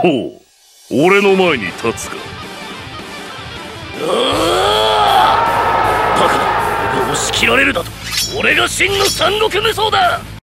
ほう、俺の前に立つか。 バカな、俺が押し切られるだと。俺が真の三国無双だ。